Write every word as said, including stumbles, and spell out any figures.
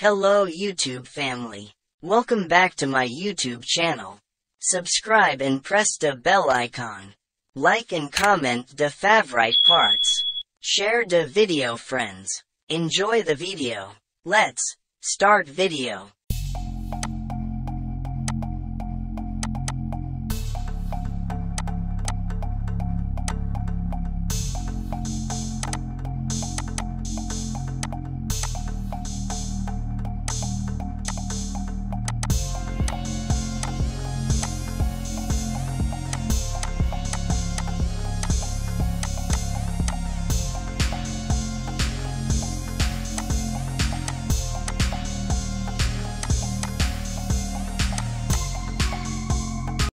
Hello YouTube family. Welcome back to my YouTube channel. Subscribe and press the bell icon. Like and comment the favorite parts. Share the video friends. Enjoy the video. Let's start video.